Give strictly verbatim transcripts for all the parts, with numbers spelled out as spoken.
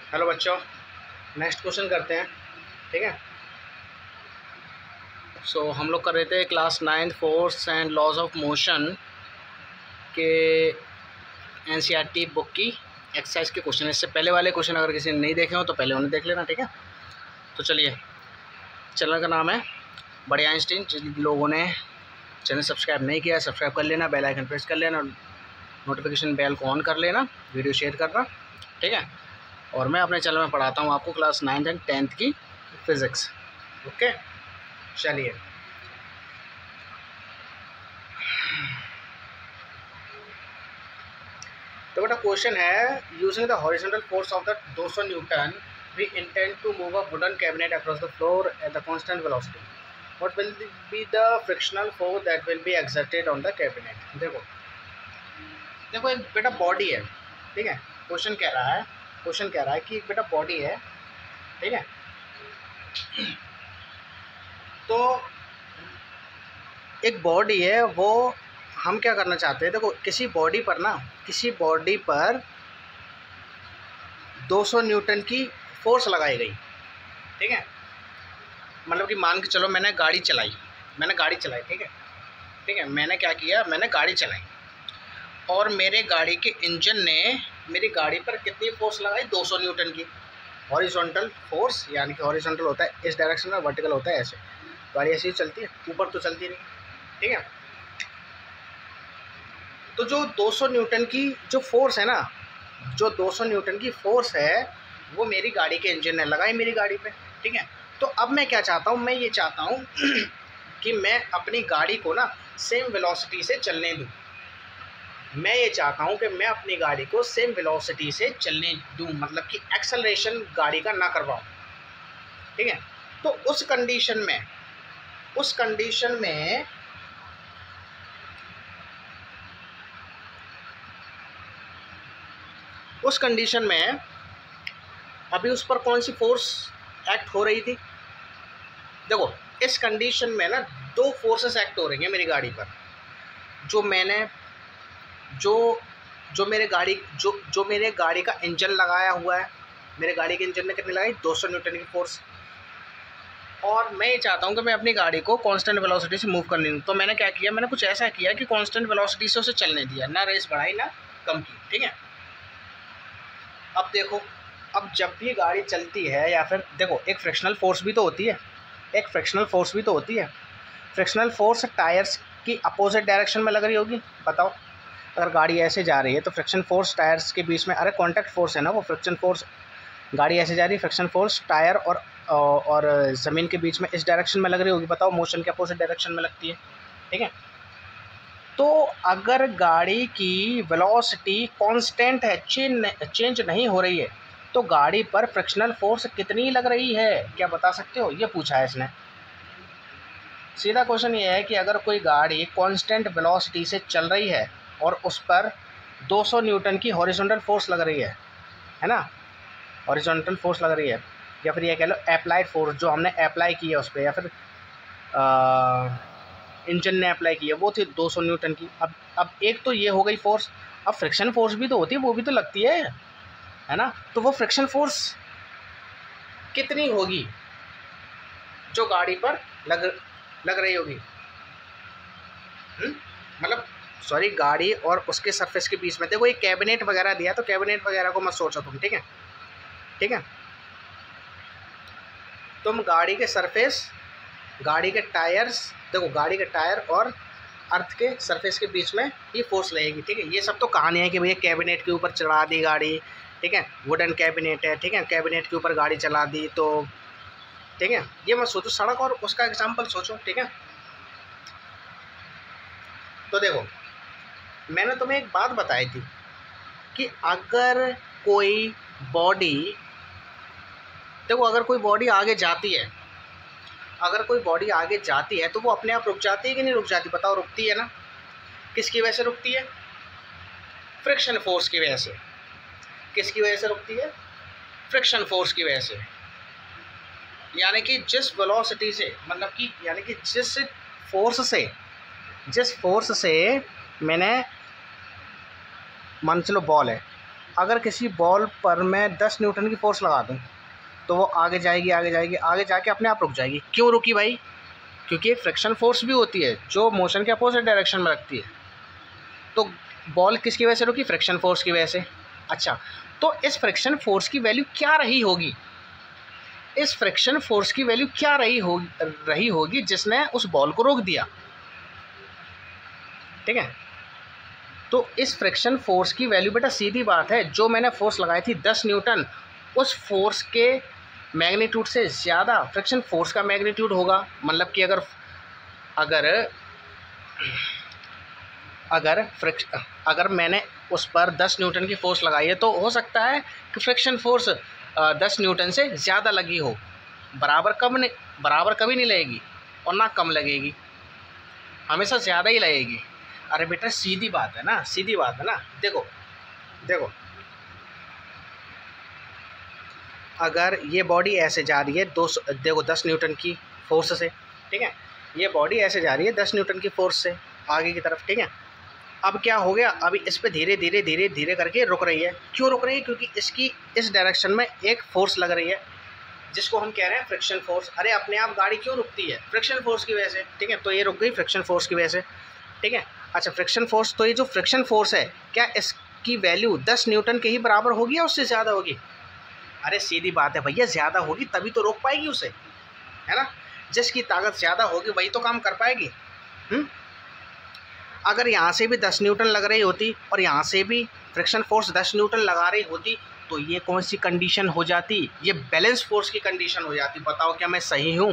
Hello बच्चों, next question करते हैं। ठीक है। सो so, हम लोग कर रहे थे class ninth force and laws of motion के एनसीईआरटी बुक की एक्सरसाइज के क्वेश्चन। इससे पहले वाले क्वेश्चन अगर किसी ने नहीं देखे हो तो पहले उन्हें देख लेना। ठीक है। तो चलिए, चैनल का नाम है बड़े आइंस्टीन। जिन लोगों ने चैनल सब्सक्राइब नहीं किया सब्सक्राइब कर लेना, बेल आइकन प्रेस कर लेना, नोटिफिकेशन बेल को ऑन कर लेना, वीडियो शेयर करना। ठीक है। और मैं अपने चैनल में पढ़ाता हूँ आपको क्लास नाइन्थ एंड टेंथ की फिज़िक्स। ओके, चलिए। तो बेटा क्वेश्चन है, using the horizontal force of the two hundred newton we intend to move a wooden cabinet across the floor at the constant velocity, what will be the frictional force that will be exerted on the cabinet. देखो देखो एक बेटा body है। ठीक है। Question कह रहा है क्वेश्चन कह रहा है कि एक बेटा बॉडी है। ठीक है। तो एक बॉडी है, वो हम क्या करना चाहते हैं। देखो किसी बॉडी पर ना किसी बॉडी पर दो सौ न्यूटन की फोर्स लगाई गई। ठीक है। मतलब कि मान के चलो मैंने गाड़ी चलाई मैंने गाड़ी चलाई ठीक है ठीक है मैंने क्या किया, मैंने गाड़ी चलाई और मेरे गाड़ी के इंजन ने मेरी गाड़ी पर कितनी फोर्स लगाई, दो सौ न्यूटन की। हॉरिजॉन्टल फोर्स, यानी कि हॉरिजॉन्टल होता है इस डायरेक्शन में, वर्टिकल होता है ऐसे। गाड़ी ऐसे ही चलती है, ऊपर तो चलती नहीं। ठीक है। तो जो दो सौ न्यूटन की जो फोर्स है ना, जो दो सौ न्यूटन की फोर्स है वो मेरी गाड़ी के इंजन ने लगाई मेरी गाड़ी पे। ठीक है। तो अब मैं क्या चाहता हूँ, मैं ये चाहता हूँ कि मैं अपनी गाड़ी को ना सेम वेलोसिटी से चलने दूँ। मैं ये चाहता हूँ कि मैं अपनी गाड़ी को सेम वेलोसिटी से चलने दूँ, मतलब कि एक्सेलरेशन गाड़ी का ना करवाऊँ। ठीक है। तो उस कंडीशन में उस कंडीशन में उस कंडीशन में अभी उस पर कौन सी फोर्स एक्ट हो रही थी। देखो इस कंडीशन में ना दो फोर्सेस एक्ट हो रही हैं मेरी गाड़ी पर। जो मैंने जो जो मेरे गाड़ी जो जो मेरे गाड़ी का इंजन लगाया हुआ है, मेरे गाड़ी के इंजन ने कितनी लगाई, दो सौ न्यूटन की फोर्स। और मैं ये चाहता हूँ कि मैं अपनी गाड़ी को कांस्टेंट वेलोसिटी से मूव करने दूँ। तो मैंने क्या किया, मैंने कुछ ऐसा किया कि कांस्टेंट वेलोसिटी से उसे चलने दिया, ना रेस बढ़ाई ना कम की। ठीक है। अब देखो, अब जब भी गाड़ी चलती है, या फिर देखो एक फ्रिक्शनल फोर्स भी तो होती है एक फ्रिक्शनल फोर्स भी तो होती है फ्रिक्शनल फोर्स टायर्स की अपोजिट डायरेक्शन में लग रही होगी। बताओ, अगर गाड़ी ऐसे जा रही है तो फ्रिक्शन फोर्स टायर्स के बीच में, अरे कॉन्टैक्ट फोर्स है ना वो, फ्रिक्शन फोर्स। गाड़ी ऐसे जा रही है, फ्रिक्शन फोर्स टायर और और ज़मीन के बीच में इस डायरेक्शन में लग रही होगी। बताओ, मोशन के अपोजिट डायरेक्शन में लगती है। ठीक है। तो अगर गाड़ी की वेलोसिटी कांस्टेंट है, चेंज चेंज नहीं हो रही है, तो गाड़ी पर फ्रिक्शनल फोर्स कितनी लग रही है, क्या बता सकते हो? ये पूछा है इसने। सीधा क्वेश्चन ये है कि अगर कोई गाड़ी कांस्टेंट वेलोसिटी से चल रही है और उस पर दो सौ न्यूटन की हॉरिजॉन्टल फोर्स लग रही है है ना, हॉरिजॉन्टल फोर्स लग रही है, या फिर ये कह लो अप्लाइड फोर्स, जो हमने अप्लाई की है उस पर, या फिर इंजन ने अप्लाई की है, वो थी दो सौ न्यूटन की। अब अब एक तो ये हो गई फोर्स, अब फ्रिक्शन फोर्स भी तो होती है, वो भी तो लगती है है ना। तो वो फ्रिक्शन फोर्स कितनी होगी जो गाड़ी पर लग लग रही होगी, मतलब सॉरी गाड़ी और उसके सरफेस के बीच में। देखो ये कैबिनेट वगैरह दिया, तो कैबिनेट वगैरह को मत सोचो तुम। ठीक है। ठीक है। तुम गाड़ी के सरफेस, गाड़ी के टायर्स, देखो गाड़ी के टायर और अर्थ के सरफेस के बीच में ही फोर्स लगेगी। ठीक है। ये सब तो कहानी है कि भैया कैबिनेट के ऊपर चढ़ा दी गाड़ी। ठीक है। वुडन कैबिनेट है। ठीक है। कैबिनेट के ऊपर गाड़ी चला दी, तो ठीक है, ये मत सोचो, सड़क और उसका एग्जाम्पल सोचो। ठीक है। तो देखो मैंने तुम्हें एक बात बताई थी कि अगर कोई बॉडी, देखो अगर कोई बॉडी आगे जाती है अगर कोई बॉडी आगे जाती है तो वो अपने आप रुक जाती है कि नहीं रुक जाती? बताओ, रुकती है ना। किसकी वजह से रुकती है? फ्रिक्शन फोर्स की वजह से। किसकी वजह से रुकती है? फ्रिक्शन फोर्स की वजह से। यानी कि जिस वेलोसिटी से, मतलब कि यानी कि जिस फोर्स से जिस फोर्स से मैंने, मान चलो बॉल है, अगर किसी बॉल पर मैं दस न्यूटन की फोर्स लगा दूं तो वो आगे जाएगी आगे जाएगी आगे जाके अपने आप रुक जाएगी। क्यों रुकी भाई? क्योंकि फ्रिक्शन फोर्स भी होती है जो मोशन के अपोजिट डायरेक्शन में रखती है। तो बॉल किसकी वजह से रुकी? फ्रिक्शन फोर्स की वजह से। अच्छा, तो इस फ्रिक्शन फोर्स की वैल्यू क्या रही होगी? इस फ्रिक्शन फोर्स की वैल्यू क्या रही होगी रही होगी जिसने उस बॉल को रोक दिया। ठीक है, तो इस फ्रिक्शन फोर्स की वैल्यू बेटा सीधी बात है, जो मैंने फोर्स लगाई थी दस न्यूटन, उस फोर्स के मैग्नीट्यूड से ज़्यादा फ्रिक्शन फोर्स का मैग्नीट्यूड होगा। मतलब कि अगर अगर अगर फ्रिक्श अगर मैंने उस पर दस न्यूटन की फोर्स लगाई है तो हो सकता है कि फ्रिक्शन फोर्स दस न्यूटन से ज़्यादा लगी हो। बराबर कब नहीं बराबर कभी नहीं लगेगी और ना कम लगेगी, हमेशा ज़्यादा ही लगेगी। अरे बेटा सीधी बात है ना, सीधी बात है ना। देखो देखो अगर ये बॉडी ऐसे जा रही है दो सौ देखो दस न्यूटन की फोर्स से, ठीक है, ये बॉडी ऐसे जा रही है दस न्यूटन की फोर्स से आगे की तरफ, ठीक है। अब क्या हो गया? अभी इस पे धीरे धीरे धीरे धीरे करके रुक रही है। क्यों रुक रही है? क्योंकि इसकी इस डायरेक्शन में एक फोर्स लग रही है जिसको हम कह रहे हैं फ्रिक्शन फोर्स। अरे अपने आप गाड़ी क्यों रुकती है? फ्रिक्शन फोर्स की वजह से, ठीक है। तो ये रुक गई फ्रिक्शन फोर्स की वजह से, ठीक है। अच्छा, फ्रिक्शन फोर्स, तो ये जो फ्रिक्शन फोर्स है क्या इसकी वैल्यू दस न्यूटन के ही बराबर होगी या उससे ज़्यादा होगी? अरे सीधी बात है भैया, ज़्यादा होगी तभी तो रोक पाएगी उसे, है ना। जिसकी ताकत ज़्यादा होगी वही तो काम कर पाएगी। हुँ? अगर यहाँ से भी दस न्यूटन लग रही होती और यहाँ से भी फ्रिक्शन फोर्स दस न्यूटन लगा रही होती तो ये कौन सी कंडीशन हो जाती? ये बैलेंस फोर्स की कंडीशन हो जाती। बताओ क्या मैं सही हूँ?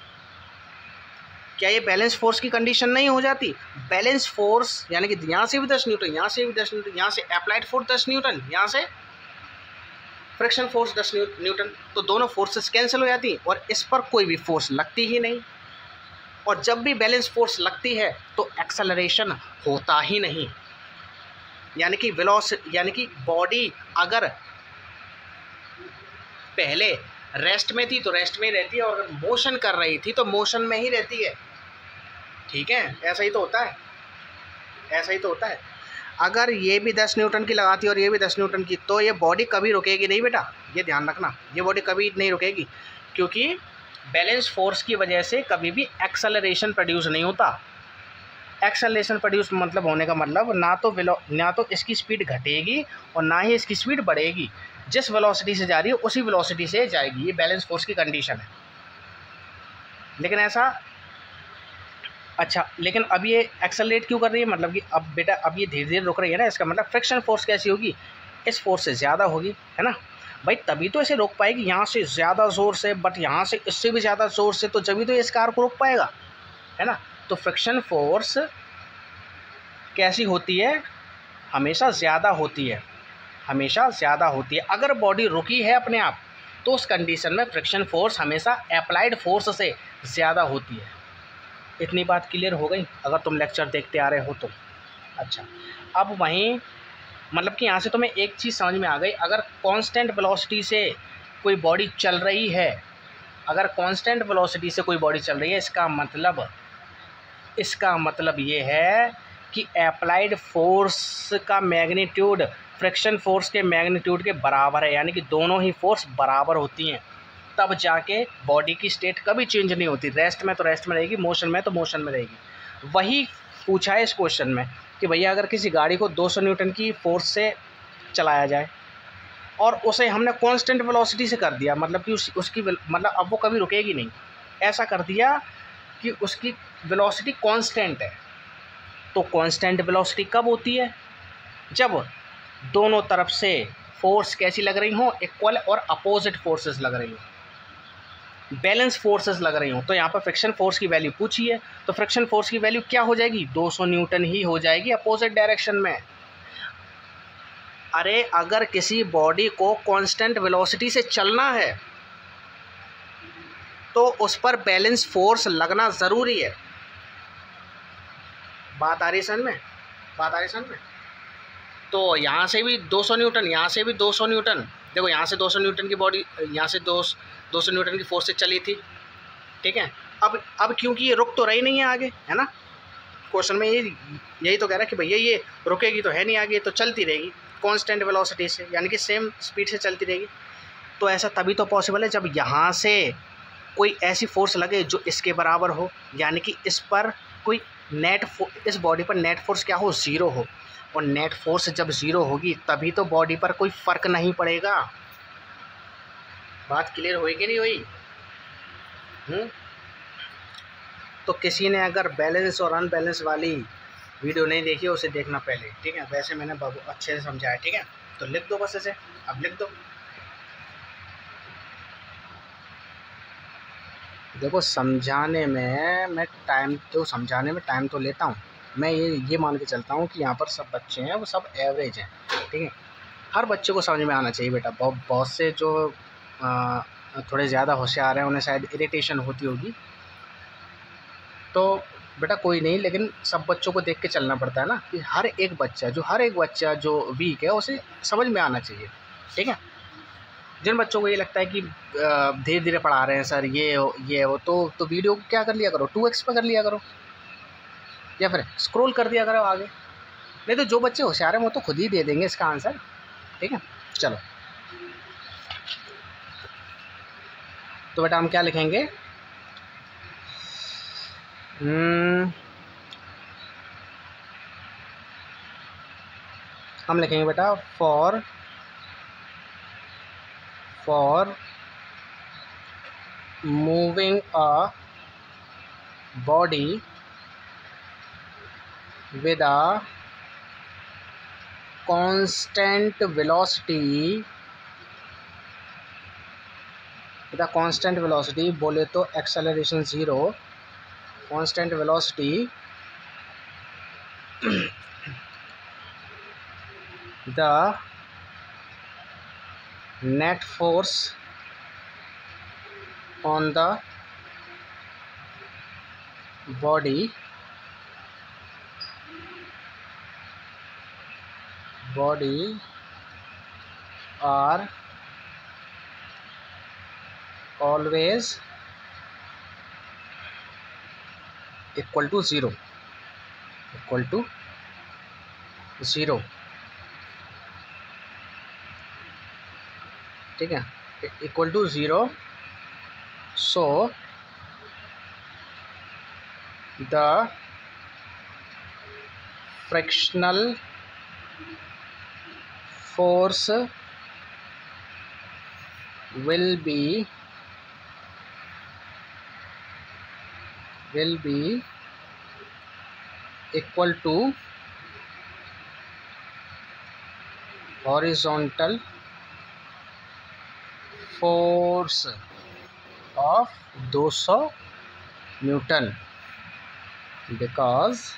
क्या ये बैलेंस फोर्स की कंडीशन नहीं हो जाती? बैलेंस फोर्स यानी कि यहाँ से भी दस न्यूटन, यहाँ से भी दस न्यूटन, यहाँ से अप्लाइड फोर्स दस न्यूटन, यहाँ से फ्रिक्शन फोर्स दस न्यूटन, तो दोनों फोर्सेस कैंसिल हो जाती और इस पर कोई भी फोर्स लगती ही नहीं। और जब भी बैलेंस फोर्स लगती है तो एक्सेलरेशन होता ही नहीं। यानी कि वेलोसिटी यानी कि बॉडी अगर पहले रेस्ट में थी तो रेस्ट में ही रहती है और अगर मोशन कर रही थी तो मोशन में ही रहती है। ठीक है, ऐसा ही तो होता है, ऐसा ही तो होता है। अगर ये भी दस न्यूटन की लगाती और ये भी दस न्यूटन की तो ये बॉडी कभी रुकेगी नहीं बेटा, ये ध्यान रखना, ये बॉडी कभी नहीं रुकेगी क्योंकि बैलेंस फोर्स की वजह से कभी भी एक्सेलरेशन प्रोड्यूस नहीं होता। एक्सेलरेशन प्रोड्यूस मतलब होने का मतलब ना तो वेलो ना तो इसकी स्पीड घटेगी और ना ही इसकी स्पीड बढ़ेगी। जिस वेलोसिटी से जा रही है उसी वेलोसिटी से जाएगी। ये बैलेंस फोर्स की कंडीशन है। लेकिन ऐसा अच्छा लेकिन अब ये एक्सेलरेट क्यों कर रही है? मतलब कि अब बेटा अब ये धीरे धीरे रुक रही है ना, इसका मतलब फ्रिक्शन फोर्स कैसी होगी? इस फोर्स से ज़्यादा होगी, है ना भाई, तभी तो इसे रोक पाएगी। यहाँ से ज़्यादा ज़ोर से, बट यहाँ से इससे भी ज़्यादा ज़ोर से, तो जब भी तो इस कार को रोक पाएगा, है ना। तो फ्रिक्शन फोर्स कैसी होती है? हमेशा ज़्यादा होती है, हमेशा ज़्यादा होती है। अगर बॉडी रुकी है अपने आप तो उस कंडीशन में फ्रिक्शन फोर्स हमेशा अप्लाइड फोर्स से ज़्यादा होती है। इतनी बात क्लियर हो गई अगर तुम लेक्चर देखते आ रहे हो तो। अच्छा, अब वहीं मतलब कि यहाँ से तुम्हें एक चीज़ समझ में आ गई। अगर कांस्टेंट वेलोसिटी से कोई बॉडी चल रही है, अगर कांस्टेंट वेलोसिटी से कोई बॉडी चल रही है, इसका मतलब इसका मतलब ये है कि अप्लाइड फोर्स का मैग्नीट्यूड फ्रिक्शन फोर्स के मैग्नीट्यूड के बराबर है। यानी कि दोनों ही फोर्स बराबर होती हैं, तब जाके बॉडी की स्टेट कभी चेंज नहीं होती। रेस्ट में तो रेस्ट में रहेगी, मोशन में तो मोशन में रहेगी। वही पूछा है इस क्वेश्चन में कि भैया अगर किसी गाड़ी को दो सौ न्यूटन की फोर्स से चलाया जाए और उसे हमने कांस्टेंट वेलोसिटी से कर दिया, मतलब कि उस, उसकी मतलब अब वो कभी रुकेगी नहीं, ऐसा कर दिया कि उसकी वेलोसिटी कांस्टेंट है। तो कांस्टेंट वेलोसिटी कब होती है? जब दोनों तरफ से फोर्स कैसी लग रही हो? इक्वल और अपोजिट फोर्सेस लग रही हो, बैलेंस फोर्सेस लग रही हो। तो यहाँ पर फ्रिक्शन फोर्स की वैल्यू पूछी है, तो फ्रिक्शन फोर्स की वैल्यू क्या हो जाएगी? दो सौ न्यूटन ही हो जाएगी अपोजिट डायरेक्शन में। अरे अगर किसी बॉडी को कांस्टेंट वेलोसिटी से चलना है तो उस पर बैलेंस फोर्स लगना ज़रूरी है। बात आ रही समझ में? बात आ रही समझ में? तो यहाँ से भी दो सौ न्यूटन, यहाँ से भी दो सौ न्यूटन। देखो यहाँ से दो सौ न्यूटन की बॉडी, यहाँ से दो दो सौ न्यूटन की फोर्स से चली थी, ठीक है। अब अब क्योंकि ये रुक तो रही नहीं है आगे, है ना। क्वेश्चन में ये यही तो कह रहा है कि भैया ये रुकेगी तो है नहीं आगे, तो चलती रहेगी। कांस्टेंट वेलोसिटी से, यानी कि सेम स्पीड से चलती रहेगी। तो ऐसा तभी तो पॉसिबल है जब यहाँ से कोई ऐसी फोर्स लगे जो इसके बराबर हो, यानी कि इस पर कोई नेट इस बॉडी पर नेट फोर्स क्या हो, ज़ीरो हो। और नेट फोर्स जब ज़ीरो होगी तभी तो बॉडी पर कोई फ़र्क नहीं पड़ेगा। बात क्लियर हुई कि नहीं हुई? हम्म तो किसी ने अगर बैलेंस और अनबैलेंस वाली वीडियो नहीं देखी है उसे देखना पहले, ठीक है। वैसे मैंने बहुत अच्छे से समझाया, ठीक है। तो लिख दो बस इसे, अब लिख दो। देखो समझाने में मैं टाइम तो समझाने में टाइम तो लेता हूँ। मैं ये ये मान के चलता हूँ कि यहाँ पर सब बच्चे हैं वो सब एवरेज हैं, ठीक है। हर बच्चे को समझ में आना चाहिए बेटा। बहुत बहुत से जो आ, थोड़े ज़्यादा होशियार हैं उन्हें शायद इरिटेशन होती होगी, तो बेटा कोई नहीं, लेकिन सब बच्चों को देख के चलना पड़ता है ना, कि हर एक बच्चा जो हर एक बच्चा जो वीक है उसे समझ में आना चाहिए, ठीक है। जिन बच्चों को ये लगता है कि धीरे धीरे पढ़ा रहे हैं सर, ये हो ये हो, तो तो वीडियो को क्या कर लिया करो, टू एक्स पर कर लिया करो, या फिर स्क्रॉल कर दिया करो आगे। नहीं तो जो बच्चे होशियार हैं वो तो खुद ही दे देंगे इसका आंसर, ठीक है। चलो तो बेटा हम क्या लिखेंगे, हम्म हम लिखेंगे बेटा for for moving a body with a constant velocity with a constant velocity बोले तो acceleration zero, constant velocity the net force on the body body are always equal to zero equal to zero, ठीक है, equal to zero। so the frictional force will be will be equal to horizontal force of two hundred Newton, because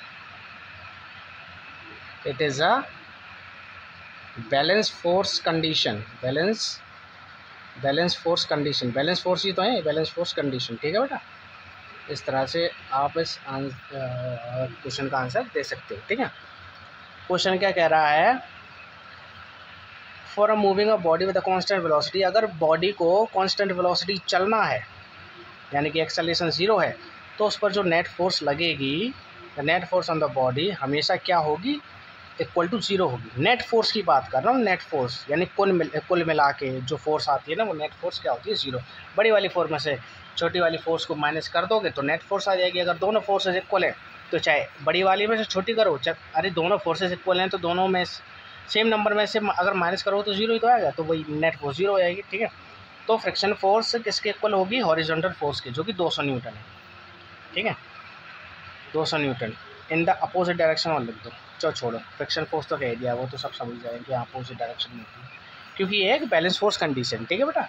it is a balance force condition, balance balance force condition, balance force ही तो है, balance force condition, ठीक है बेटा। इस तरह से आप इस क्वेश्चन का आंसर दे सकते हो, ठीक है। क्वेश्चन क्या कह रहा है, for a moving a body with a constant velocity, अगर बॉडी को कांस्टेंट वेलोसिटी चलना है यानी कि एक्सेलरेशन ज़ीरो है, तो उस पर जो नेट फोर्स लगेगी, the net force on the body हमेशा क्या होगी, इक्वल टू ज़ीरो होगी। नेट फोर्स की बात कर रहा हूँ, नेट फोर्स यानी कुल मिल कुल मिला के जो फोर्स आती है ना, वो नेट फोर्स क्या होती है, ज़ीरो। बड़ी वाली फोर्स में से छोटी वाली फोर्स को माइनस कर दोगे तो नेट फोर्स आ जाएगी। अगर दोनों फोर्सेज इक्वल है तो चाहे बड़ी वाली में से छोटी करो, चाहे अरे दोनों फोर्सेज इक्वल हैं तो दोनों में सेम नंबर में से अगर माइनस करो तो जीरो ही तो आएगा, तो वही नेट फोर्स जीरो हो जाएगी, ठीक है। तो फ्रिक्शन फोर्स किसके इक्वल होगी, हॉरिजॉन्टल फोर्स के, जो कि दो सौ न्यूटन है, ठीक है, दो सौ newton in the opposite direction. और लिख दो, चलो छोड़ो, फ्रिक्शन फोर्स तो कह दिया, वो तो सब समझ जाएंगे कि अपोजिट डायरेक्शन में होती है, क्योंकि ये एक बैलेंस फोर्स कंडीशन, ठीक है बेटा।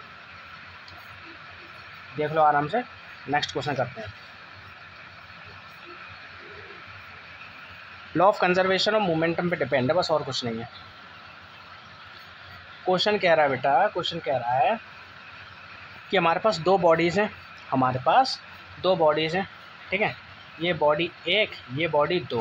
देख लो आराम से, नेक्स्ट क्वेश्चन करते हैं। लॉ ऑफ कंजर्वेशन और मोमेंटम पे डिपेंड है, बस और कुछ नहीं है। क्वेश्चन कह रहा है बेटा, क्वेश्चन कह रहा है कि हमारे पास दो बॉडीज़ हैं, हमारे पास दो बॉडीज़ हैं, ठीक है। ये बॉडी एक, ये बॉडी दो,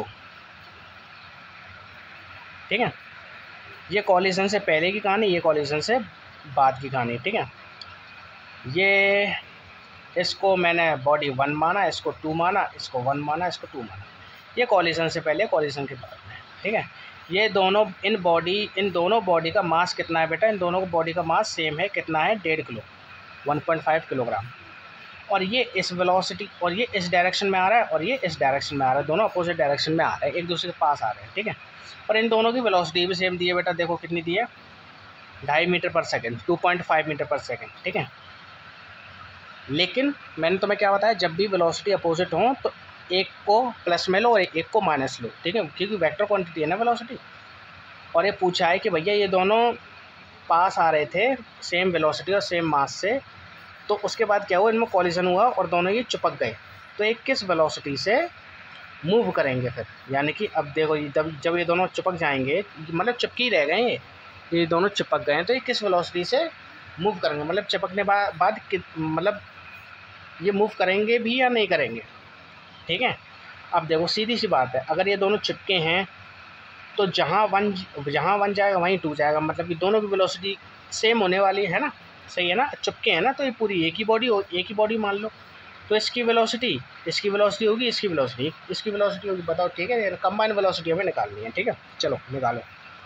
ठीक है। ये कॉलिजन से पहले की कहानी, ये कॉलिजन से बाद की कहानी, ठीक है। ये इसको मैंने बॉडी वन माना, इसको टू माना, इसको वन माना, इसको टू माना। ये कॉलिजन से पहले, कॉलिजन के बाद में, ठीक है। ये दोनों इन बॉडी इन दोनों बॉडी का मास कितना है बेटा? इन दोनों का बॉडी का मास सेम है, कितना है? डेढ़ किलो, वन पॉइंट फाइव किलोग्राम। और ये इस वेलोसिटी, और ये इस डायरेक्शन में आ रहा है और ये इस डायरेक्शन में आ रहा है, दोनों अपोजिट डायरेक्शन में आ रहे हैं, एक दूसरे के पास आ रहे हैं, ठीक है। और इन दोनों की वेलोसिटी भी सेम दी है बेटा, देखो कितनी दी है? ढाई metre per second, two point five metre per second, ठीक है। लेकिन मैंने तुम्हें क्या बताया, जब भी वेलोसिटी अपोजिट हो तो एक को प्लस में लो और एक को माइनस लो, ठीक है, क्योंकि वेक्टर क्वांटिटी है ना वेलोसिटी। और ये पूछा है कि भैया ये दोनों पास आ रहे थे सेम वेलोसिटी और सेम मास से, तो उसके बाद क्या हुआ, इनमें कॉलिजन हुआ और दोनों ये चिपक गए, तो एक किस वेलोसिटी से मूव करेंगे फिर? यानी कि अब देखो, जब जब ये दोनों चिपक जाएंगे, मतलब चिपकी रह गए ये ये दोनों चिपक गए हैं, तो ये किस वेलोसिटी से मूव करेंगे? मतलब चिपकने बा, बाद मतलब ये मूव करेंगे भी या नहीं करेंगे, ठीक है। अब देखो सीधी सी बात है, अगर ये दोनों चिपके हैं तो जहाँ वन जहाँ वन जाएगा वहीं टू जाएगा, मतलब कि दोनों की वेलोसिटी सेम होने वाली है ना, सही है ना, चिपके हैं ना, तो ये पूरी एक ही बॉडी हो एक ही बॉडी मान लो। तो इसकी वेलोसिटी इसकी वेलोसिटी होगी, इसकी वेलोसिटी इसकी वेलोसिटी होगी, बताओ, ठीक है। कंबाइन वेलोसिटी हमें निकालनी है, ठीक है। चलो निकालो,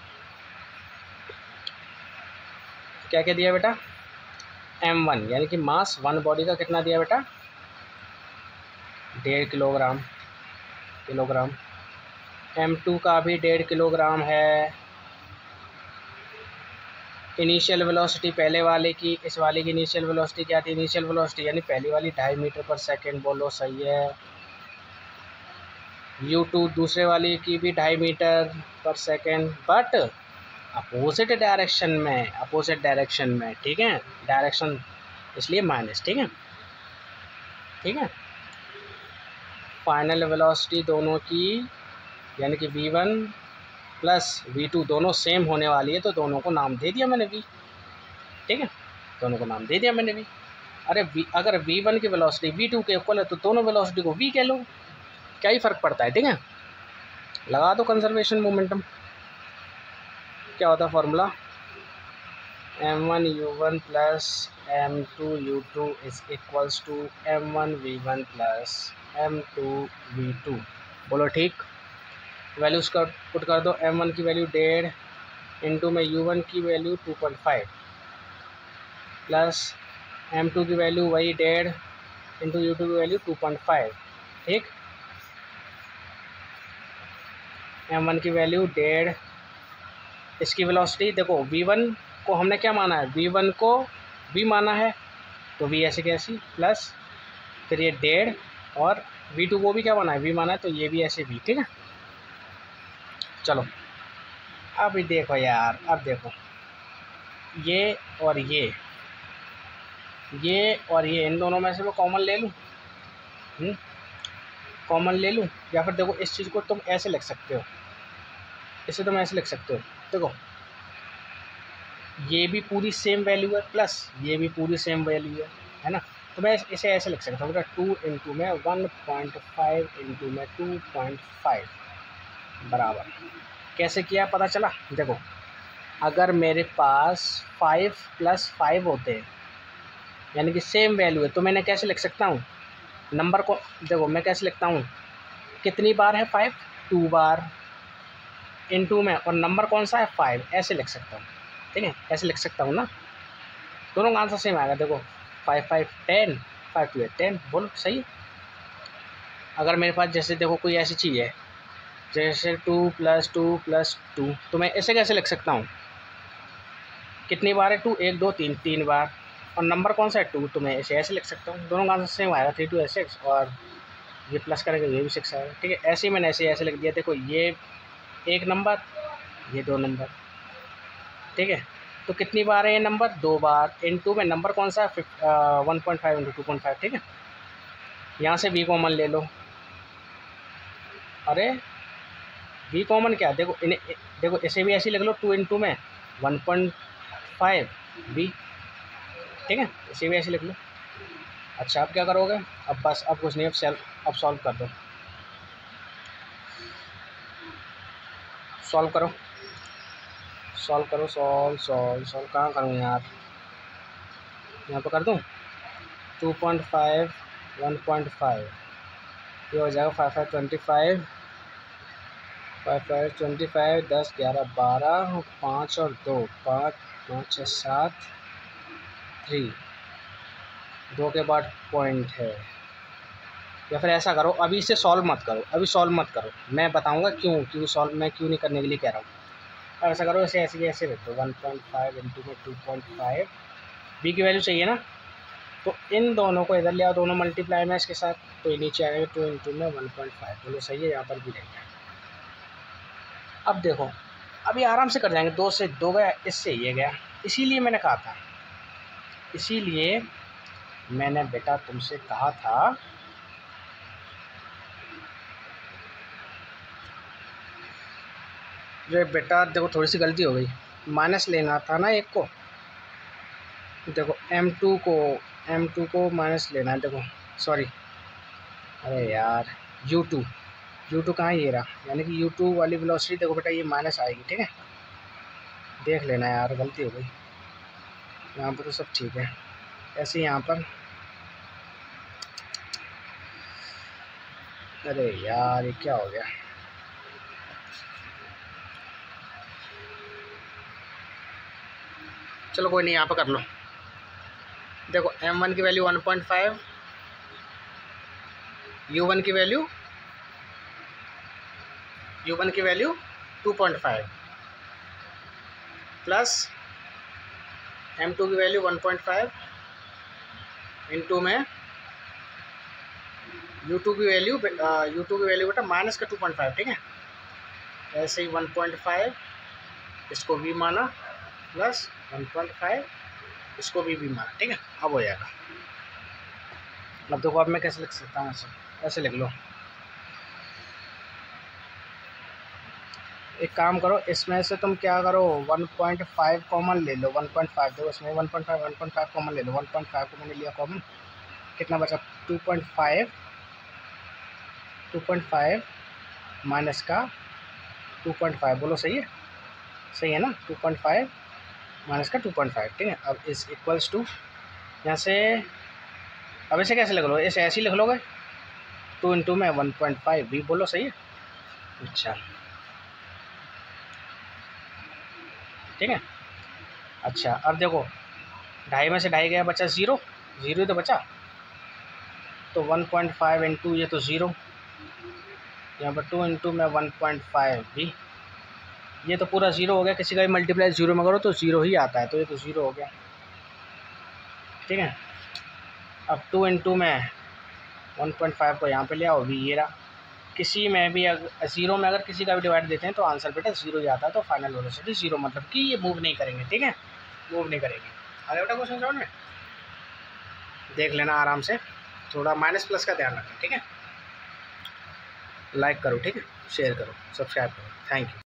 क्या क्या दिया बेटा? एम वन यानी कि मास वन बॉडी का कितना दिया बेटा? डेढ़ किलोग्राम किलोग्राम एम टू का भी डेढ़ किलोग्राम है। इनिशियल वेलोसिटी पहले वाले की, इस वाले की इनिशियल वेलोसिटी क्या थी? इनिशियल वेलोसिटी यानी पहली वाली ढाई मीटर पर सेकंड, बोलो सही है। यू टू दूसरे वाली की भी ढाई metre per second, but opposite direction में अपोजिट डायरेक्शन में ठीक है, डायरेक्शन इसलिए माइनस, ठीक है ठीक है। फाइनल वेलोसिटी दोनों की यानी कि V one plus V two दोनों सेम होने वाली है, तो दोनों को नाम दे दिया मैंने वी, ठीक है, दोनों को नाम दे दिया मैंने वी। अरे वी, अगर वी वन की वेलोसिटी वी टू के इक्वल है तो दोनों वेलोसिटी को वी कह लो, क्या ही फ़र्क पड़ता है, ठीक है। लगा दो कंजर्वेशन मोमेंटम, क्या होता है formula? M one U one plus M two U two is equals to M one V one plus M two V two, बोलो ठीक। वैल्यूज़ का पुट कर दो, एम वन की वैल्यू डेढ़ इंटू में यू वन की value two point five plus M two की वैल्यू वही डेढ़ इंटू यू टू की वैल्यू टू पॉइंट फाइव, ठीक। एम वन की वैल्यू डेढ़, इसकी वेलोसिटी देखो वी वन को हमने क्या माना है? वी वन को वी माना है, तो वी ऐसे कैसी प्लस फिर ये डेढ़, और वी टू को भी क्या माना है? वी माना है, तो ये भी ऐसे वी, ठीक है। चलो अब देखो यार, अब देखो ये और ये ये और ये इन दोनों में से मैं कॉमन ले लूँ, कॉमन ले लूँ, या फिर देखो इस चीज़ को तुम ऐसे लिख सकते हो, इसे तुम ऐसे लिख सकते हो, देखो ये भी पूरी सेम वैल्यू है प्लस ये भी पूरी सेम वैल्यू है, है ना। तो मैं इसे ऐसे लिख सकता हूँ, टू इंटू में वन पॉइंट फाइव इंटू में टू पॉइंट फाइव बराबर, कैसे किया पता चला? देखो अगर मेरे पास फाइव प्लस फाइव होते हैं यानी कि सेम वैल्यू है, तो मैंने कैसे लिख सकता हूँ नंबर को? देखो मैं कैसे लिखता हूँ, कितनी बार है फाइव? टू बार इनटू में, और नंबर कौन सा है? फाइव, ऐसे लिख सकता हूँ, ठीक है, ऐसे लिख सकता हूँ ना, दोनों का आंसर सेम आएगा। देखो five five ten, five two eight ten, बोलो सही। अगर मेरे पास जैसे देखो कोई ऐसी चीज़ है जैसे two plus two plus two, तो मैं ऐसे कैसे लिख सकता हूँ? कितनी बार है टू? एक दो तीन, तीन बार, और नंबर कौन सा है? टू, तो मैं ऐसे ऐसे लिख सकता हूँ, दोनों का आंसर सेम आएगा, थ्री टू है सिक्स, और ये प्लस करेंगे ये भी सिक्स आएगा, ठीक है। ऐसे ही मैंने ऐसे ऐसे लिख दिया, देखो ये एक नंबर, ये दो नंबर, ठीक है। तो कितनी बार है ये नंबर? दो बार, इन टू में नंबर कौन सा है? One point five into two point five, ठीक है। यहाँ से वी कॉमन ले लो, अरे वी कॉमन क्या, देखो इन्हें देखो इसे भी ऐसे लिख लो, टू इंटू में वन पॉइंट फाइव वी, ठीक है, इसे भी ऐसे लिख लो। अच्छा अब क्या करोगे? अब बस अब कुछ नहीं, अब सेल्फ अब सॉल्व कर दो, सॉल्व करो सॉल्व करो सॉल्व सॉल्व सॉल्व कहाँ करूँ यार? यहाँ पर कर दूँ, to point five one point five, ये हो जाएगा five five twenty five five five twenty five, दस ग्यारह बारह, पाँच और दो, पाँच पाँच छः सात, थ्री, दो के बाद पॉइंट है। या फिर ऐसा करो, अभी इसे सॉल्व मत करो, अभी सॉल्व मत करो, मैं बताऊंगा क्यों क्यों सॉल्व मैं क्यों नहीं करने के लिए कह रहा हूँ। अब ऐसा करो, ऐसे ऐसे ऐसे रख दो, वन पॉइंट फाइव इंटू में टू पॉइंट फाइव, बी की वैल्यू चाहिए ना, तो इन दोनों को इधर ले आओ, दोनों मल्टीप्लाई में इसके साथ, तो ये नीचे आएगा टू इंटू में वन पॉइंट फाइव, बोलो सही है, यहाँ पर भी रहेगा। अब देखो, अभी आराम से कर जाएंगे, दो से दो गया, इससे ये गया, इसीलिए मैंने कहा था, इसीलिए मैंने बेटा तुमसे कहा था जो बेटा, देखो थोड़ी सी गलती हो गई, माइनस लेना था ना एक को, देखो एम टू को एम टू को माइनस लेना है, देखो सॉरी, अरे यार यू टू यू टू कहाँ, ये रहा, यानी कि यू टू वाली वेलोसिटी देखो बेटा ये माइनस आएगी, ठीक है, देख लेना यार, गलती हो गई, यहाँ पर तो सब ठीक है, ऐसे यहाँ पर, अरे यार ये क्या हो गया, चलो कोई नहीं, यहाँ पर कर लो। देखो एम वन की value one point five, U one की वैल्यू यू वन की value two point five, plus M two की value one point five into में यू टू की वैल्यू यू टू की वैल्यू बेटा माइनस का टू पॉइंट फाइव, ठीक है, ऐसे ही वन पॉइंट फाइव इसको भी माना, प्लस वन पॉइंट फाइव इसको भी भी माना, ठीक है, अब हो जाएगा। अब देखो, अब मैं कैसे लिख सकता हूँ, ऐसे ऐसे लिख लो, एक काम करो, इसमें से तुम क्या करो, वन पॉइंट फाइव कॉमन ले लो, वन पॉइंट फाइव देखो इसमें one point five one point five common ले लो, वन पॉइंट फाइव को मैंने लिया कॉमन, कितना बचा, two point five two point five minus का टू पॉइंट फाइव, बोलो सही है, सही है ना, टू पॉइंट फाइव माइनस का टू पॉइंट फाइव, ठीक है। अब इस इक्वल्स टू, यहाँ से अब इसे कैसे लिख लो, इसे ऐसे ही लिख लोगे, टू इंटू में वन पॉइंट फाइव भी, बोलो सही है, अच्छा ठीक है। अच्छा अब देखो, ढाई में से ढाई गया, बचा ज़ीरो, ज़ीरो तो बचा, तो वन पॉइंट फाइव इंटू ये तो ज़ीरो, यहाँ पर टू इंटू में वन पॉइंट फाइव भी, ये तो पूरा ज़ीरो हो गया, किसी का भी मल्टीप्लाई ज़ीरो में करो तो ज़ीरो ही आता है, तो ये तो ज़ीरो हो गया, ठीक है। अब टू इंटू में वन पॉइंट फाइव को यहाँ पे ले आओ, भी ये रहा, किसी में भी अगर ज़ीरो में अगर किसी का भी डिवाइड देते हैं तो आंसर बेटा ज़ीरो ही आता है, तो फाइनल वेलोसिटी ज़ीरो, मतलब कि ये मूव नहीं करेंगे, ठीक है, मूव नहीं करेंगे। अरे बेटा क्वेश्चन समझ में, देख लेना आराम से, थोड़ा माइनस प्लस का ध्यान रखें, ठीक है, लाइक करो, ठीक है, शेयर करो, सब्सक्राइब करो, थैंक यू।